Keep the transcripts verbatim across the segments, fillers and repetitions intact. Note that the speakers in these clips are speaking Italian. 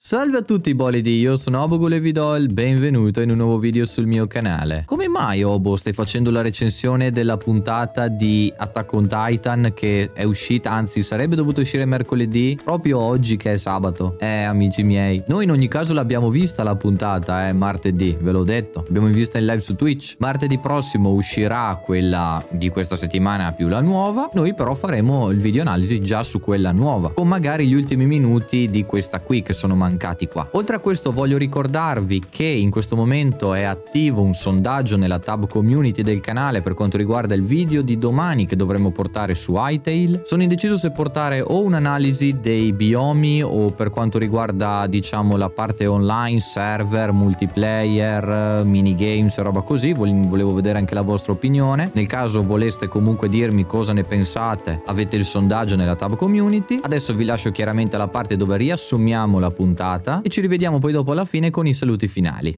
Salve a tutti bolidi, io sono Obogul e vi do il benvenuto in un nuovo video sul mio canale. Come mai Obo stai facendo la recensione della puntata di Attack on Titan che è uscita, anzi sarebbe dovuto uscire mercoledì, proprio oggi che è sabato? Eh amici miei, noi in ogni caso l'abbiamo vista la puntata, eh, martedì, ve l'ho detto, l'abbiamo vista in live su Twitch. Martedì prossimo uscirà quella di questa settimana più la nuova, noi però faremo il video analisi già su quella nuova, con magari gli ultimi minuti di questa qui che sono mancati qua. Oltre a questo voglio ricordarvi che in questo momento è attivo un sondaggio nella tab community del canale per quanto riguarda il video di domani che dovremmo portare su Hytale. Sono indeciso se portare o un'analisi dei biomi o per quanto riguarda diciamo la parte online, server, multiplayer, minigames e roba così. Volevo vedere anche la vostra opinione. Nel caso voleste comunque dirmi cosa ne pensate, avete il sondaggio nella tab community. Adesso vi lascio chiaramente la parte dove riassumiamo la puntata e ci rivediamo poi dopo alla fine con i saluti finali.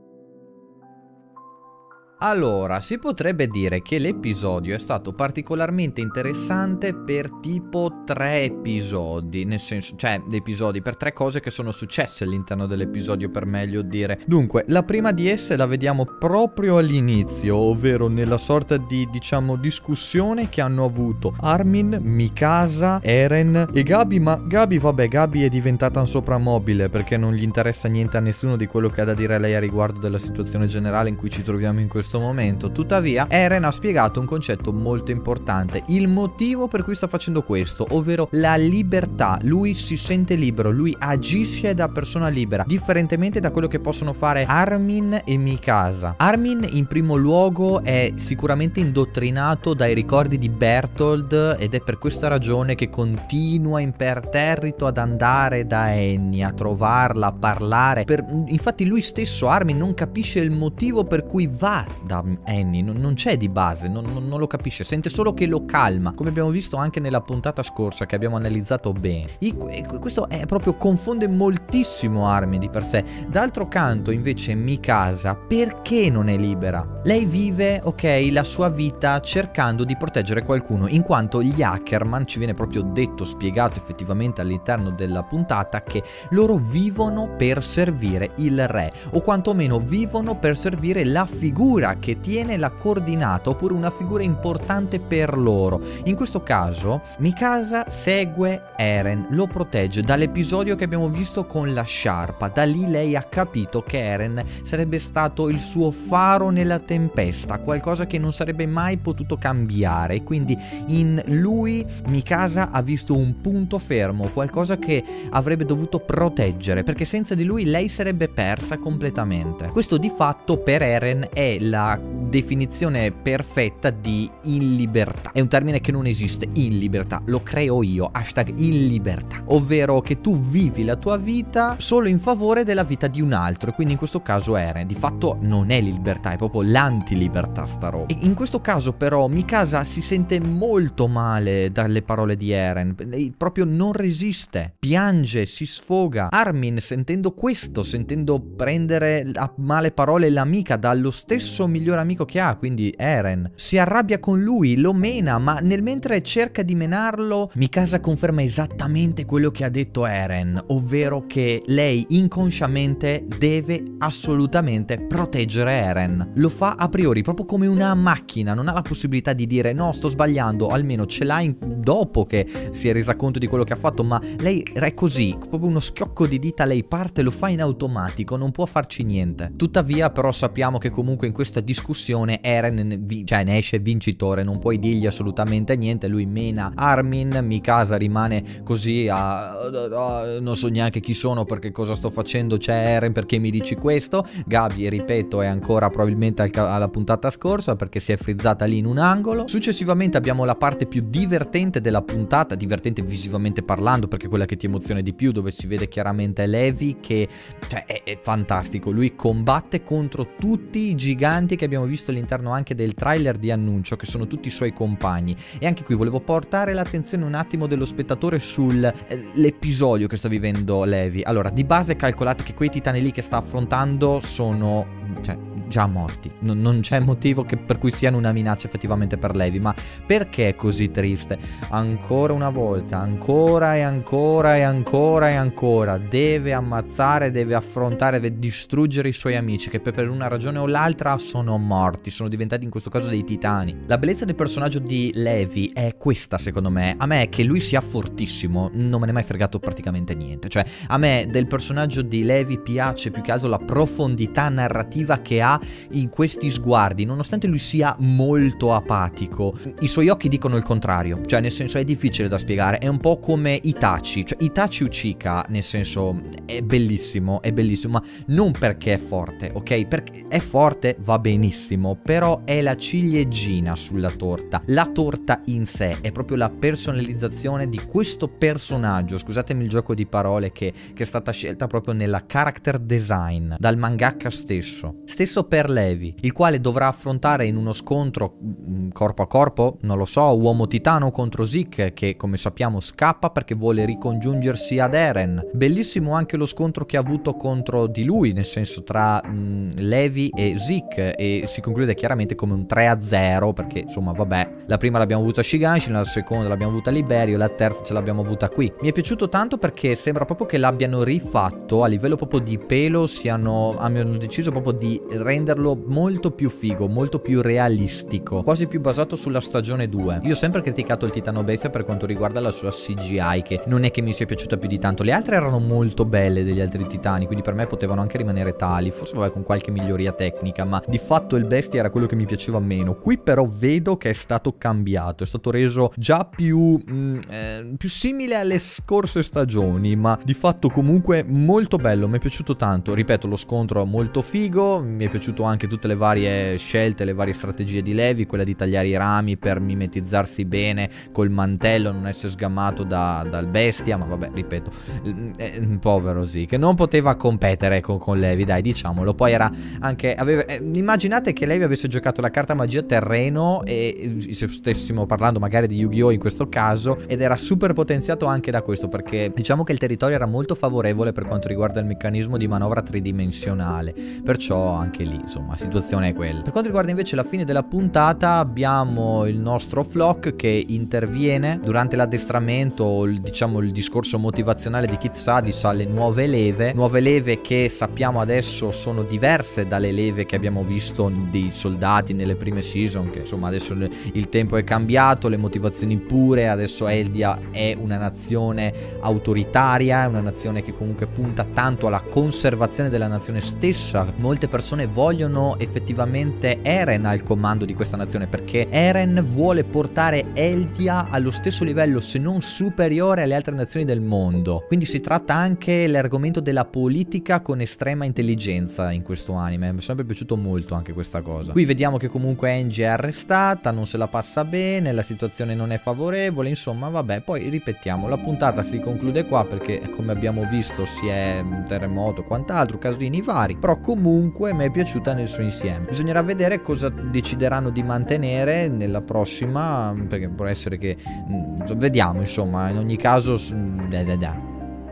Allora, si potrebbe dire che l'episodio è stato particolarmente interessante per tipo tre episodi, nel senso, cioè, episodi per tre cose che sono successe all'interno dell'episodio, per meglio dire. Dunque, la prima di esse la vediamo proprio all'inizio, ovvero nella sorta di, diciamo, discussione che hanno avuto Armin, Mikasa, Eren e Gabi, ma Gabi, vabbè, Gabi è diventata un soprammobile perché non gli interessa niente a nessuno di quello che ha da dire lei a riguardo della situazione generale in cui ci troviamo in questo momento. Tuttavia Eren ha spiegato un concetto molto importante, il motivo per cui sta facendo questo, ovvero la libertà. Lui si sente libero, lui agisce da persona libera, differentemente da quello che possono fare Armin e Mikasa. Armin in primo luogo è sicuramente indottrinato dai ricordi di Bertholdt ed è per questa ragione che continua imperterrito ad andare da Annie, a trovarla, a parlare. Per... infatti lui stesso, Armin, non capisce il motivo per cui va da Annie, non, non c'è di base, non, non, non lo capisce, sente solo che lo calma, come abbiamo visto anche nella puntata scorsa che abbiamo analizzato bene. E questo è proprio, confonde moltissimo Armin di per sé. D'altro canto invece Mikasa perché non è libera? Lei vive, ok, la sua vita cercando di proteggere qualcuno, in quanto gli Ackerman, ci viene proprio detto, spiegato effettivamente all'interno della puntata, che loro vivono per servire il re, o quantomeno vivono per servire la figura che tiene la coordinata, oppure una figura importante per loro. In questo caso Mikasa segue Eren, lo protegge. Dall'episodio che abbiamo visto con la sciarpa, da lì lei ha capito che Eren sarebbe stato il suo faro nella tempesta, qualcosa che non sarebbe mai potuto cambiare, quindi in lui Mikasa ha visto un punto fermo, qualcosa che avrebbe dovuto proteggere, perché senza di lui lei sarebbe persa completamente. Questo di fatto per Eren è la definizione perfetta di in libertà. È un termine che non esiste, in libertà, lo creo io, hashtag in libertà, ovvero che tu vivi la tua vita solo in favore della vita di un altro, e quindi in questo caso Eren di fatto non è libertà, è proprio l'anti-libertà sta roba. E in questo caso però Mikasa si sente molto male dalle parole di Eren, lei proprio non resiste, piange, si sfoga. Armin, sentendo questo, sentendo prendere a male parole l'amica dallo stesso miglior amico che ha, quindi Eren, si arrabbia con lui, lo mena, ma nel mentre cerca di menarlo Mikasa conferma esattamente quello che ha detto Eren, ovvero che lei inconsciamente deve assolutamente proteggere Eren. Lo fa a priori, proprio come una macchina, non ha la possibilità di dire no, sto sbagliando, almeno ce l'ha in... dopo che si è resa conto di quello che ha fatto, ma lei è così, proprio uno schiocco di dita, lei parte, lo fa in automatico, non può farci niente. Tuttavia però sappiamo che comunque in questa discussione Eren ne, cioè, ne esce vincitore, non puoi dirgli assolutamente niente, lui mena Armin, Mikasa rimane così a, a, a non so neanche chi sono, perché cosa sto facendo, c'è Eren, perché mi dici questo? Gabi, ripeto, è ancora probabilmente al, alla puntata scorsa perché si è frizzata lì in un angolo. Successivamente abbiamo la parte più divertente della puntata, divertente visivamente parlando perché è quella che ti emoziona di più, dove si vede chiaramente Levi che, cioè, è, è fantastico, lui combatte contro tutti i giganti che abbiamo visto all'interno anche del trailer di annuncio, che sono tutti i suoi compagni. E anche qui volevo portare l'attenzione un attimo dello spettatore sull'episodio che sta vivendo Levi. Allora, di base calcolate che quei titani lì che sta affrontando sono, cioè, già morti. Non, non c'è motivo che, per cui siano una minaccia effettivamente per Levi. Ma perché è così triste? Ancora una volta, ancora e ancora e ancora e ancora deve ammazzare, deve affrontare, deve distruggere i suoi amici che per una ragione o l'altra sono morti, sono diventati in questo caso dei titani. La bellezza del personaggio di Levi è questa, secondo me. A me che lui sia fortissimo non me ne è mai fregato praticamente niente. Cioè, a me del personaggio di Levi piace più che altro la profondità narrativa che ha in questi sguardi, nonostante lui sia molto apatico. I suoi occhi dicono il contrario, cioè nel senso è difficile da spiegare, è un po' come Itachi, cioè Itachi Uchiha, nel senso è bellissimo, è bellissimo, ma non perché è forte, ok? Perché è forte, va benissimo, però è la ciliegina sulla torta. La torta in sé è proprio la personalizzazione di questo personaggio, scusatemi il gioco di parole che, che è stata scelta proprio nella character design dal mangaka stesso. Stesso per Levi, il quale dovrà affrontare in uno scontro corpo a corpo, non lo so, uomo titano contro Zeke, che come sappiamo scappa perché vuole ricongiungersi ad Eren. Bellissimo anche lo scontro che ha avuto contro di lui, nel senso tra mh, Levi e Zeke, e si conclude chiaramente come un tre a zero, perché insomma vabbè, la prima l'abbiamo avuta a Shiganshin, la seconda l'abbiamo avuta a Liberio, la terza ce l'abbiamo avuta qui. Mi è piaciuto tanto perché sembra proprio che l'abbiano rifatto a livello proprio di pelo, siano, hanno deciso proprio di renderlo molto più figo, molto più realistico, quasi più basato sulla stagione due. Io ho sempre criticato il Titano Bestia per quanto riguarda la sua C G I, che non è che mi sia piaciuta più di tanto. Le altre erano molto belle degli altri titani, quindi per me potevano anche rimanere tali, forse vabbè con qualche miglioria tecnica, ma di fatto il Bestia era quello che mi piaceva meno. Qui però vedo che è stato cambiato, è stato reso già più, mh, eh, più simile alle scorse stagioni, ma di fatto comunque molto bello, mi è piaciuto tanto. Ripeto, lo scontro è molto figo, mi è piaciuto anche tutte le varie scelte, le varie strategie di Levi, quella di tagliare i rami per mimetizzarsi bene col mantello, non essere sgamato da, dal Bestia, ma vabbè, ripeto, eh, povero sì, che non poteva competere con, con Levi, dai, diciamolo. Poi era anche, aveva, eh, immaginate che Levi avesse giocato la carta magia terreno, e se stessimo parlando magari di Yu-Gi-Oh in questo caso, ed era super potenziato anche da questo, perché diciamo che il territorio era molto favorevole per quanto riguarda il meccanismo di manovra tridimensionale, perciò anche lì insomma la situazione è quella. Per quanto riguarda invece la fine della puntata, abbiamo il nostro Flock che interviene durante l'addestramento, diciamo il discorso motivazionale di Kid Sadis alle nuove leve, nuove leve che sappiamo adesso sono diverse dalle leve che abbiamo visto dei soldati nelle prime season, che insomma adesso il tempo è cambiato, le motivazioni pure, adesso Eldia è una nazione autoritaria, è una nazione che comunque punta tanto alla conservazione della nazione stessa. Molte persone vogliono effettivamente Eren al comando di questa nazione, perché Eren vuole portare Eldia allo stesso livello, se non superiore, alle altre nazioni del mondo. Quindi si tratta anche l'argomento della politica con estrema intelligenza in questo anime. Mi è sempre piaciuto molto anche questa cosa. Qui vediamo che comunque Angie è arrestata, non se la passa bene, la situazione non è favorevole, insomma vabbè. Poi ripetiamo, la puntata si conclude qua perché come abbiamo visto si è un terremoto, quant'altro, casini vari, però comunque mi è piaciuta nel suo insieme. Bisognerà vedere cosa decideranno di mantenere nella prossima, perché può essere che mh, vediamo, insomma, in ogni caso da, da, da.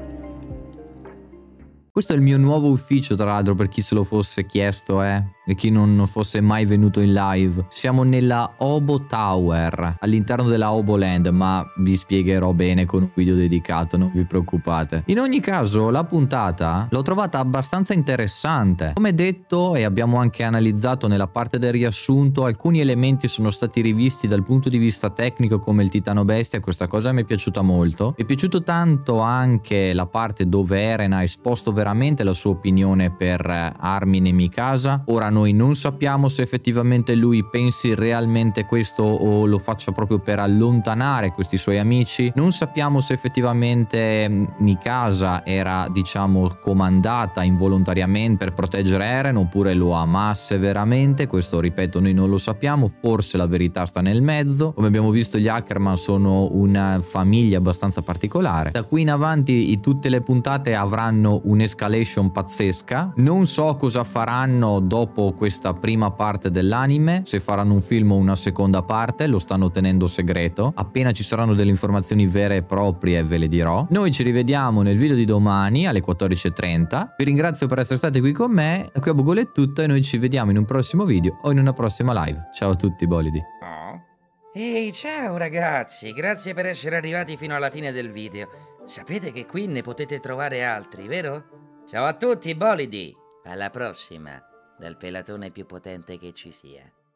Questo è il mio nuovo ufficio, tra l'altro, per chi se lo fosse chiesto, eh, e chi non fosse mai venuto in live. Siamo nella Obo Tower, all'interno della Obo Land, ma vi spiegherò bene con un video dedicato, non vi preoccupate. In ogni caso, la puntata l'ho trovata abbastanza interessante. Come detto, e abbiamo anche analizzato nella parte del riassunto, alcuni elementi sono stati rivisti dal punto di vista tecnico, come il Titano Bestia, questa cosa mi è piaciuta molto. Mi è piaciuto tanto anche la parte dove Eren ha esposto veramente la sua opinione per Armin e Mikasa. Ora noi non sappiamo se effettivamente lui pensi realmente questo o lo faccia proprio per allontanare questi suoi amici. Non sappiamo se effettivamente Mikasa era, diciamo, comandata involontariamente per proteggere Eren oppure lo amasse veramente. Questo, ripeto, noi non lo sappiamo, forse la verità sta nel mezzo. Come abbiamo visto, gli Ackerman sono una famiglia abbastanza particolare. Da qui in avanti tutte le puntate avranno un'escalation pazzesca. Non so cosa faranno dopo solo questa prima parte dell'anime, se faranno un film o una seconda parte lo stanno tenendo segreto. Appena ci saranno delle informazioni vere e proprie ve le dirò. Noi ci rivediamo nel video di domani alle quattordici e trenta. Vi ringrazio per essere stati qui con me. Qui a Bugolo è tutto e noi ci vediamo in un prossimo video o in una prossima live. Ciao a tutti bolidi. Oh. Ehi, ciao ragazzi, grazie per essere arrivati fino alla fine del video. Sapete che qui ne potete trovare altri, vero? Ciao a tutti bolidi, alla prossima, dal pelatone più potente che ci sia.